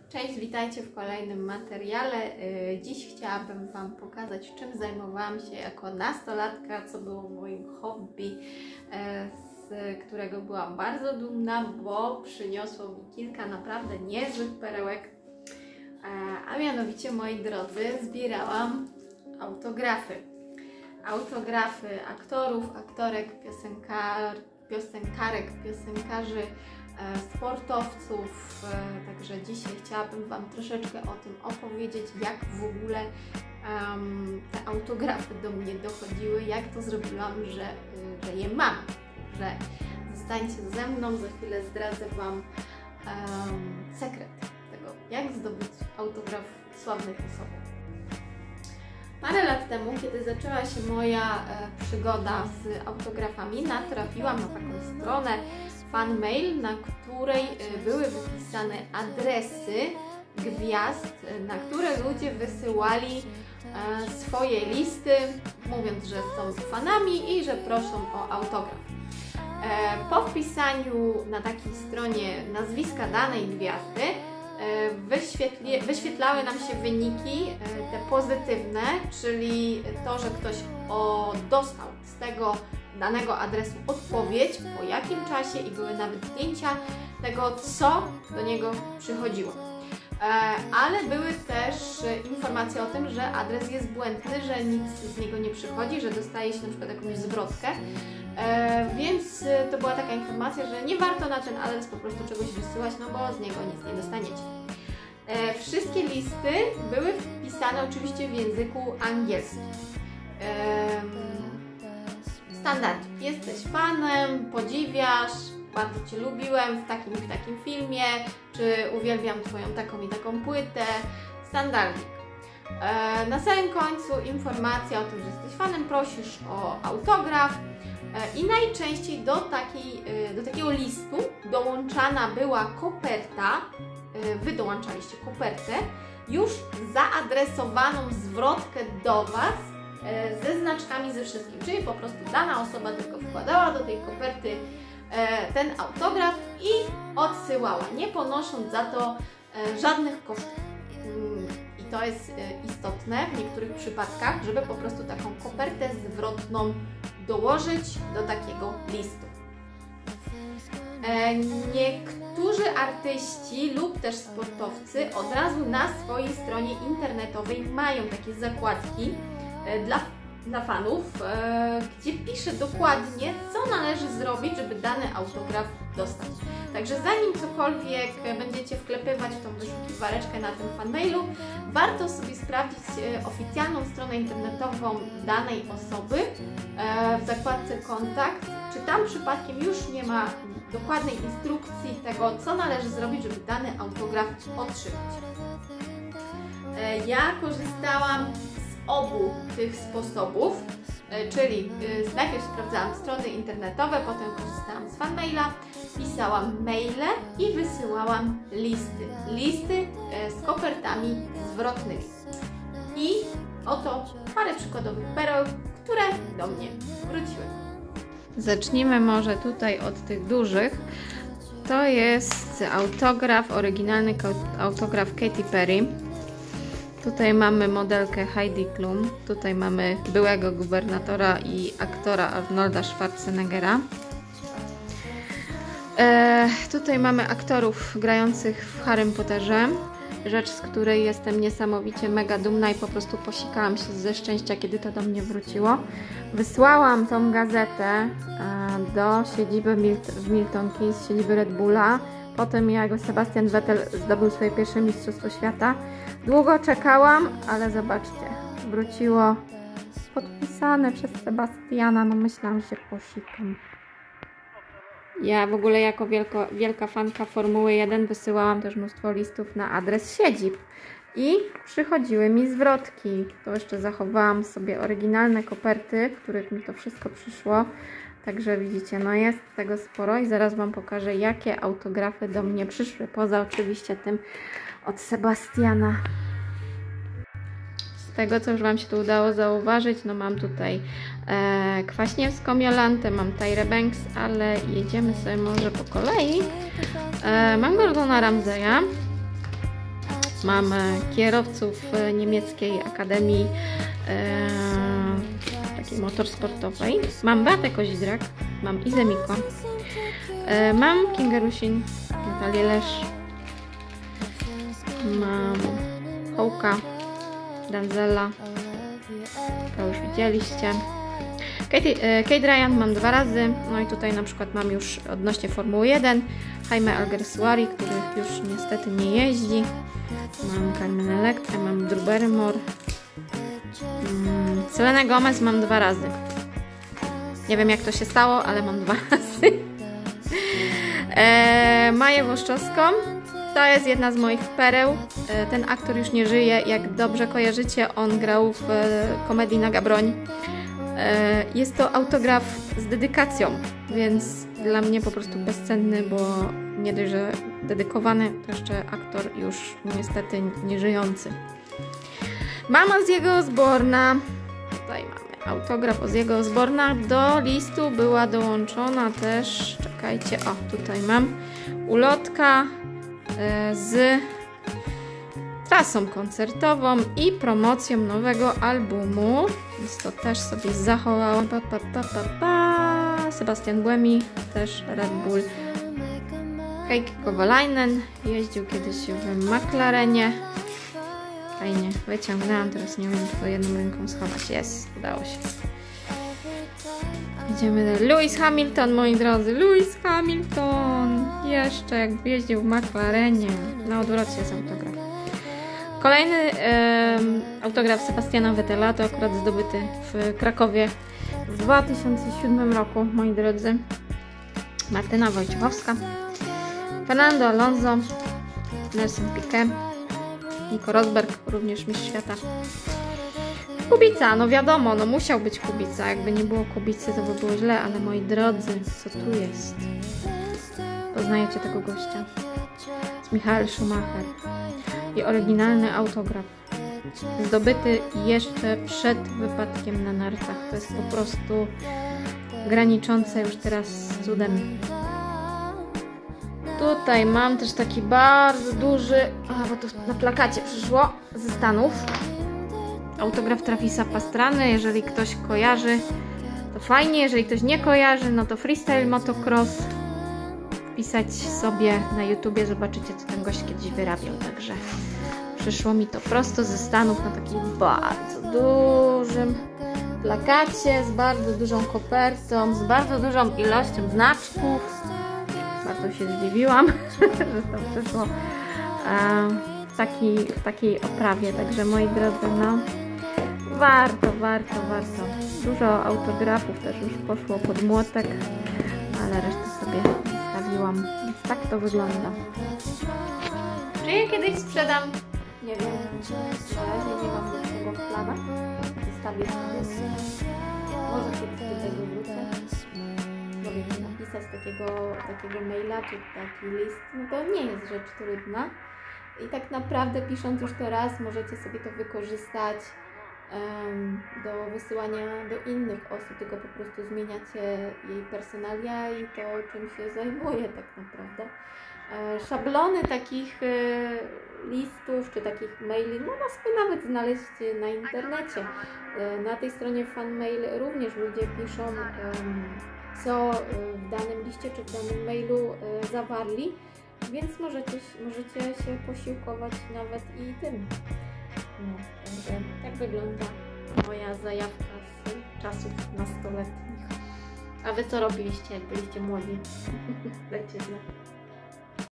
Cześć, witajcie w kolejnym materiale. Dziś chciałabym Wam pokazać, czym zajmowałam się jako nastolatka, co było moim hobby, z którego byłam bardzo dumna, bo przyniosło mi kilka naprawdę niezłych perełek. A mianowicie, moi drodzy, zbierałam autografy. Autografy aktorów, aktorek, piosenkarek, piosenkarzy, sportowców, także dzisiaj chciałabym Wam troszeczkę o tym opowiedzieć, jak w ogóle te autografy do mnie dochodziły, jak to zrobiłam, że je mam, że zostańcie ze mną, za chwilę zdradzę Wam sekret tego, jak zdobyć autograf sławnych osób. Parę lat temu, kiedy zaczęła się moja przygoda z autografami, natrafiłam na taką stronę Fanmail, na której były wypisane adresy gwiazd, na które ludzie wysyłali swoje listy, mówiąc, że są fanami i że proszą o autograf. Po wpisaniu na takiej stronie nazwiska danej gwiazdy wyświetlały nam się wyniki, te pozytywne, czyli to, że ktoś dostał z tego danego adresu odpowiedź, po jakim czasie, i były nawet zdjęcia tego, co do niego przychodziło. Ale były też informacje o tym, że adres jest błędny, że nic z niego nie przychodzi, że dostaje się na przykład jakąś zwrotkę. Więc to była taka informacja, że nie warto na ten adres po prostu czegoś wysyłać, no bo z niego nic nie dostaniecie. Wszystkie listy były wpisane oczywiście w języku angielskim. Standard. Jesteś fanem, podziwiasz, bardzo Cię lubiłem w takim i takim filmie, czy uwielbiam Twoją taką i taką płytę. Standardzik. Na samym końcu informacja o tym, że jesteś fanem, prosisz o autograf i najczęściej do takiego listu dołączana była koperta, Wy dołączaliście kopertę, już zaadresowaną zwrotkę do Was, ze znaczkami, ze wszystkim, czyli po prostu dana osoba tylko wkładała do tej koperty ten autograf i odsyłała, nie ponosząc za to żadnych kosztów. I to jest istotne w niektórych przypadkach, żeby po prostu taką kopertę zwrotną dołożyć do takiego listu. Niektórzy artyści lub też sportowcy od razu na swojej stronie internetowej mają takie zakładki dla fanów, gdzie pisze dokładnie, co należy zrobić, żeby dany autograf dostać. Także zanim cokolwiek będziecie wklepywać w tą wyszukiwareczkę na tym fanmailu, warto sobie sprawdzić oficjalną stronę internetową danej osoby w zakładce kontakt, czy tam przypadkiem już nie ma dokładnej instrukcji tego, co należy zrobić, żeby dany autograf otrzymać. Ja korzystałam obu tych sposobów, czyli najpierw sprawdzałam strony internetowe, potem korzystałam z fanmaila, pisałam maile i wysyłałam listy z kopertami zwrotnymi. I oto parę przykładowych pereł, które do mnie wróciły. Zacznijmy może tutaj od tych dużych. To jest autograf, oryginalny autograf Katy Perry. Tutaj mamy modelkę Heidi Klum, tutaj mamy byłego gubernatora i aktora Arnolda Schwarzeneggera. Tutaj mamy aktorów grających w Harrym Potterze, rzecz, z której jestem niesamowicie mega dumna i po prostu posikałam się ze szczęścia, kiedy to do mnie wróciło. Wysłałam tą gazetę do siedziby w Milton Keynes, siedziby Red Bulla. Potem jak Sebastian Vettel zdobył swoje pierwsze mistrzostwo świata. Długo czekałam, ale zobaczcie, wróciło podpisane przez Sebastiana. No myślałam, że posikam. Ja w ogóle jako wielka fanka Formuły 1 wysyłałam też mnóstwo listów na adres siedzib i przychodziły mi zwrotki. To jeszcze zachowałam sobie oryginalne koperty, w których mi to wszystko przyszło. Także widzicie, no jest tego sporo i zaraz Wam pokażę, jakie autografy do mnie przyszły, poza oczywiście tym od Sebastiana. Z tego, co już Wam się tu udało zauważyć, no mam tutaj Kwaśniewską Jolantę, mam Tyrę Banks, ale jedziemy sobie może po kolei. Mam Gordona Ramsaya, mam kierowców niemieckiej akademii takiej motorsportowej, mam Beatę Kozidrak, mam Izę Miko, mam Kingę Rusin, Natalię Lesz, mam Hołka, Danzela, to już widzieliście. Kate Ryan mam 2 razy, no i tutaj na przykład mam już odnośnie Formuły 1 Jaime Alguersuari, który już niestety nie jeździ. Mam Carmen Electra, mam Drew Barrymore. Selenę Gomez mam 2 razy. Nie wiem jak to się stało, ale mam 2 razy. Maję Włoszczowską. To jest jedna z moich pereł. Ten aktor już nie żyje. Jak dobrze kojarzycie, on grał w komedii Naga Broń. Jest to autograf z dedykacją, więc dla mnie po prostu bezcenny, bo nie dość, że dedykowany, to jeszcze aktor już niestety nieżyjący. Mam Ozzy'ego Osbourna. Tutaj mamy autograf Ozzy'ego Osbourna. Do listu była dołączona też, czekajcie, o tutaj mam, ulotka z trasą koncertową i promocją nowego albumu, więc to też sobie zachowałam. Sebastian Buemi, też Red Bull. Heikki Kovalainen jeździł kiedyś w McLarenie. Fajnie, wyciągnęłam, teraz nie wiem, jak to jedną ręką schować. Jest, udało się. Idziemy do Lewis Hamilton, moi drodzy. Lewis Hamilton! Jeszcze jak jeździł w McLarenie. Na odwrocie jest autograf. Kolejny autograf Sebastiana Vettela, to akurat zdobyty w Krakowie w 2007 roku, moi drodzy. Martyna Wojciechowska, Fernando Alonso, Nelson Piquet, Nico Rosberg, również mistrz świata. Kubica, no wiadomo, no musiał być Kubica. Jakby nie było Kubicy, to by było źle, ale moi drodzy, co tu jest? Poznajecie tego gościa? Jest Michael Schumacher. I oryginalny autograf. Zdobyty jeszcze przed wypadkiem na nartach. To jest po prostu graniczące już teraz z cudem. Tutaj mam też taki bardzo duży, bo to na plakacie przyszło, ze Stanów. Autograf Travisa Pastrany. Jeżeli ktoś kojarzy, to fajnie. Jeżeli ktoś nie kojarzy, no to freestyle motocross. Wpisać sobie na YouTubie, zobaczycie, co ten gość kiedyś wyrabiał. Także przyszło mi to prosto ze Stanów na takim bardzo dużym plakacie, z bardzo dużą kopertą, z bardzo dużą ilością znaczków. Bardzo się zdziwiłam, że to przyszło w takiej oprawie. Także moi drodzy, no warto. Dużo autografów też już poszło pod młotek, ale resztę sobie zostawiłam. Więc tak to wygląda. Czy je kiedyś sprzedam? Nie wiem. Na razie nie mam tego w planach. Zostawię sobie. Może kiedyś do tego wrócę. Mogę ci napisać takiego maila, czy taki list. No to nie jest rzecz trudna. I tak naprawdę pisząc już to raz, możecie sobie to wykorzystać do wysyłania do innych osób, tylko po prostu zmieniacie jej personalia i to, czym się zajmuje tak naprawdę. Szablony takich listów czy takich maili można sobie nawet znaleźć na internecie. Na tej stronie FanMail również ludzie piszą, co w danym liście czy w danym mailu zawarli, więc możecie się posiłkować nawet i tym. No, także tak wygląda moja zajawka z czasów nastoletnich. A wy co robiliście, jak byliście młodzi? Dajcie znać.